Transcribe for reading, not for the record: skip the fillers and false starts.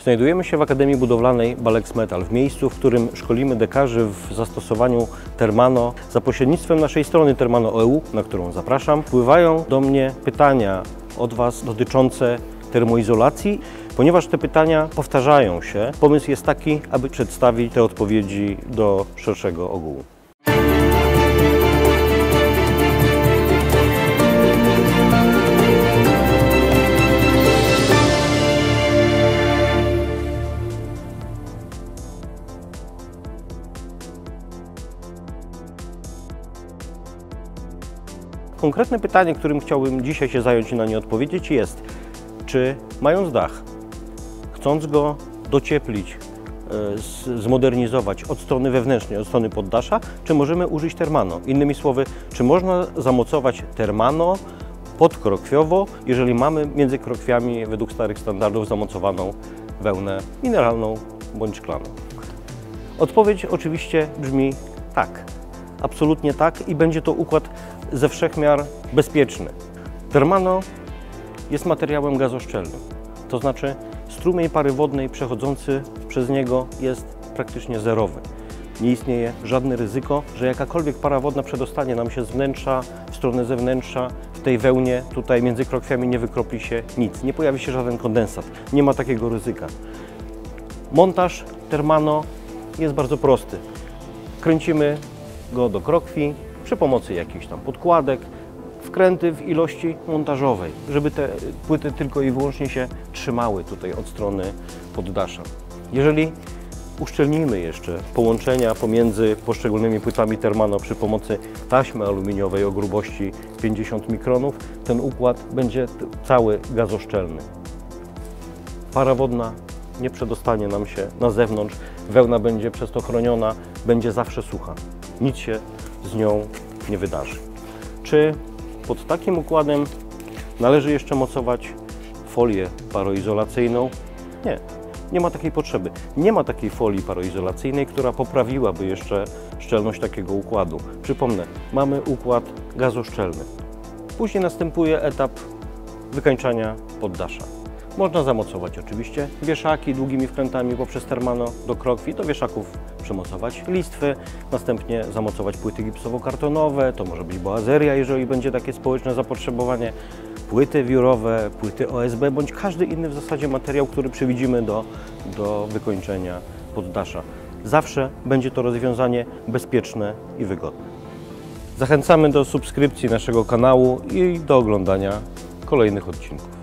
Znajdujemy się w Akademii Budowlanej Balex Metal, w miejscu, w którym szkolimy dekarzy w zastosowaniu Thermano. Za pośrednictwem naszej strony Thermano.eu, na którą zapraszam, wpływają do mnie pytania od Was dotyczące termoizolacji. Ponieważ te pytania powtarzają się, pomysł jest taki, aby przedstawić te odpowiedzi do szerszego ogółu. Konkretne pytanie, którym chciałbym dzisiaj się zająć i na nie odpowiedzieć, jest: czy mając dach, chcąc go docieplić, zmodernizować od strony wewnętrznej, od strony poddasza, czy możemy użyć Thermano? Innymi słowy, czy można zamocować Thermano podkrokwowo, jeżeli mamy między krokwiami według starych standardów zamocowaną wełnę mineralną bądź szklaną? Odpowiedź oczywiście brzmi tak. Absolutnie tak i będzie to układ ze wszechmiar bezpieczny. Thermano jest materiałem gazoszczelnym, to znaczy strumień pary wodnej przechodzący przez niego jest praktycznie zerowy. Nie istnieje żadne ryzyko, że jakakolwiek para wodna przedostanie nam się z wnętrza w stronę zewnętrza, w tej wełnie tutaj między krokwiami nie wykropi się nic, nie pojawi się żaden kondensat, nie ma takiego ryzyka. Montaż Thermano jest bardzo prosty. Kręcimy go do krokwi przy pomocy jakichś tam podkładek, wkręty w ilości montażowej, żeby te płyty tylko i wyłącznie się trzymały tutaj od strony poddasza. Jeżeli uszczelnimy jeszcze połączenia pomiędzy poszczególnymi płytami Thermano przy pomocy taśmy aluminiowej o grubości 50 mikronów, ten układ będzie cały gazoszczelny. Para wodna nie przedostanie nam się na zewnątrz, wełna będzie przez to chroniona, będzie zawsze sucha. Nic się z nią nie wydarzy. Czy pod takim układem należy jeszcze mocować folię paroizolacyjną? Nie, nie ma takiej potrzeby. Nie ma takiej folii paroizolacyjnej, która poprawiłaby jeszcze szczelność takiego układu. Przypomnę, mamy układ gazoszczelny. Później następuje etap wykańczania poddasza. Można zamocować oczywiście wieszaki długimi wkrętami poprzez Thermano do krokwi, do wieszaków przymocować listwy, następnie zamocować płyty gipsowo-kartonowe, to może być boazeria, jeżeli będzie takie społeczne zapotrzebowanie, płyty wiórowe, płyty OSB, bądź każdy inny w zasadzie materiał, który przewidzimy do wykończenia poddasza. Zawsze będzie to rozwiązanie bezpieczne i wygodne. Zachęcamy do subskrypcji naszego kanału i do oglądania kolejnych odcinków.